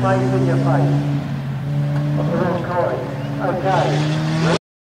face in your face. What's the wrong coin? Okay.